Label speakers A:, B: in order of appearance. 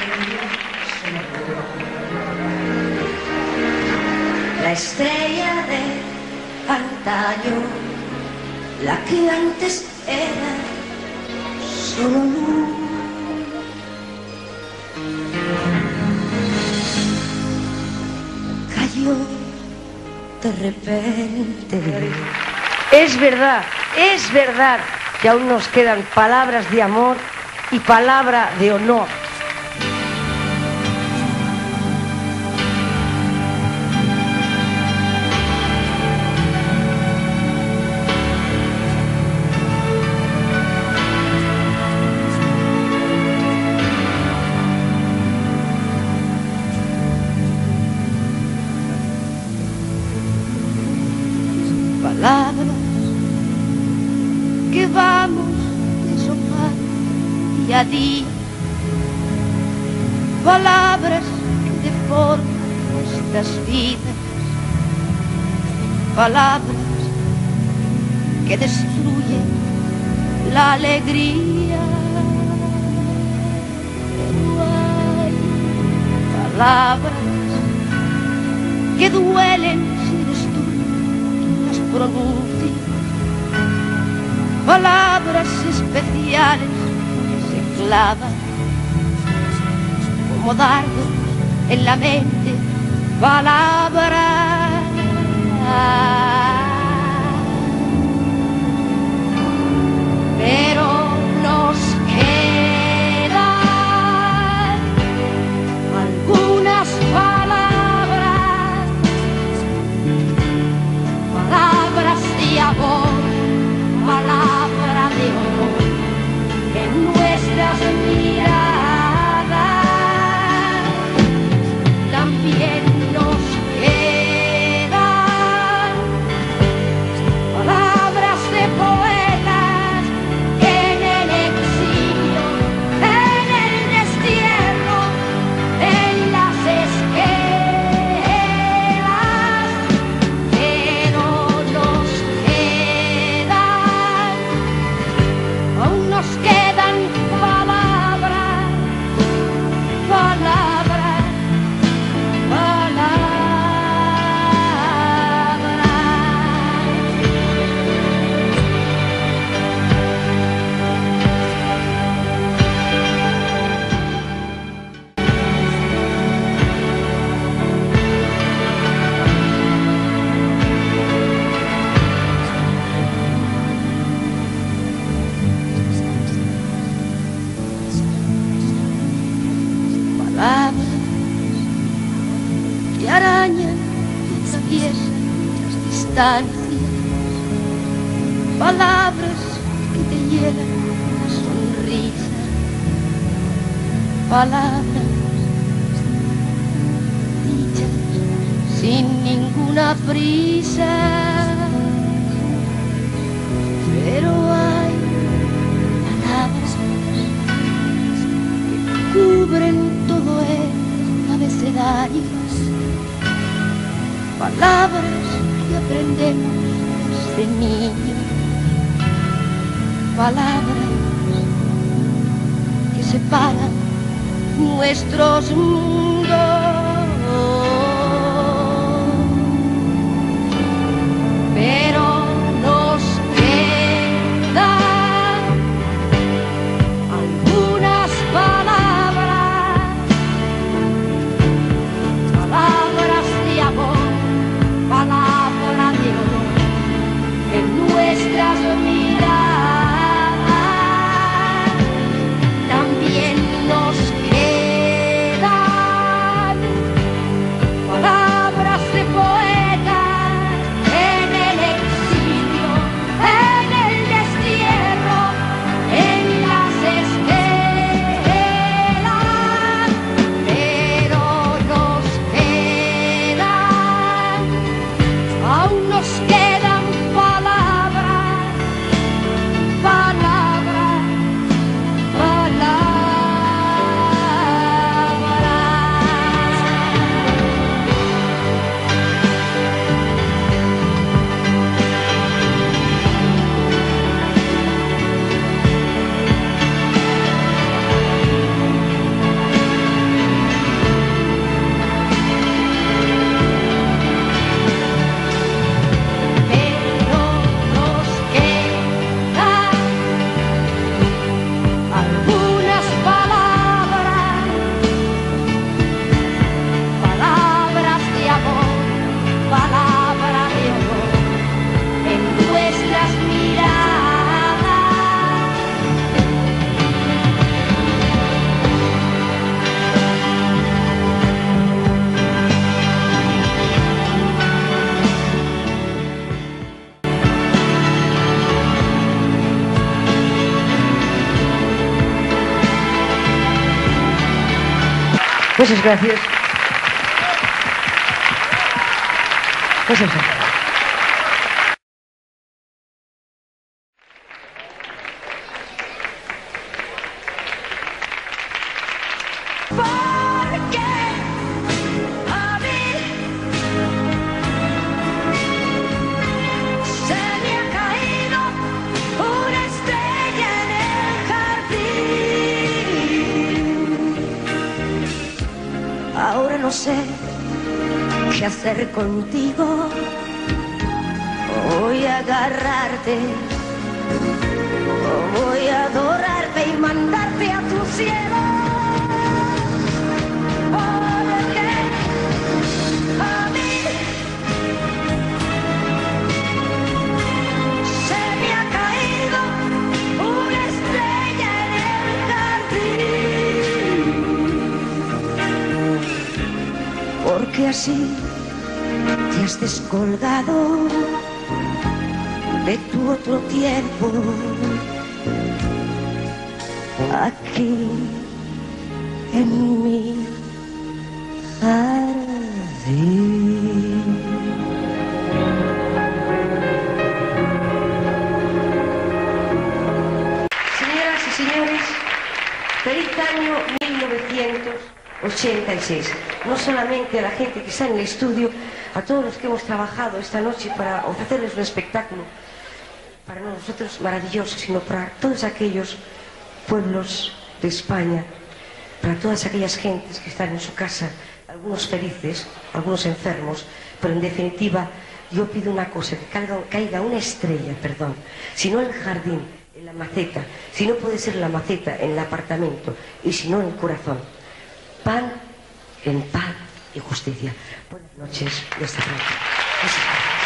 A: La estrella de antaño, la que antes era solo luz, cayó de repente.
B: Es verdad que aún nos quedan palabras de amor y palabra de honor.
A: Palabras que vamos deshojando día a día, palabras que deforman nuestras vidas, palabras que destruyen la alegría. Pero hay palabras que duelen si eres tú quien las pronuncia, palabras especiales que se clavan como dardos en la mente, palabras pero nos quedan algunas palabras, palabras de amor, palabra de honor en nuestras miradas. También nos quedan palabras de poetas en el exilio, en el destierro, en las esquelas, pero nos quedan, aún nos quedan palabras, palabras. Palabras que arañan y atraviesan las distancias, palabras que te hielan la sonrisa, palabras dichas sin ninguna prisa. Pero hay palabras que cubren todo el abecedario, palabras que aprendemos desde niños, palabras que separan nuestros mundos. Pero nos quedan algunas palabras, palabras de amor, palabra de honor en nuestras miradas. También nos quedan
B: Muchas gracias. Muchas gracias.
A: Ahora no sé qué hacer contigo. Voy a agarrarte, voy a adorarte y mandarte a tu cielo. Porque a mí se me ha caído una estrella en el jardín. Porque así te has descolgado de tu otro tiempo aquí en mi jardín.
B: Señoras y señores, feliz año 1986. No solamente a la gente que está en el estudio, a todos los que hemos trabajado esta noche para ofrecerles un espectáculo para nosotros maravilloso, sino para todos aquellos pueblos de España, para todas aquellas gentes que están en su casa, algunos felices, algunos enfermos, pero en definitiva yo pido una cosa, que caiga una estrella, perdón, si no en el jardín, en la maceta, si no puede ser en la maceta, en el apartamento, y si no en el corazón. Pan en paz y justicia. Buenas noches y hasta pronto.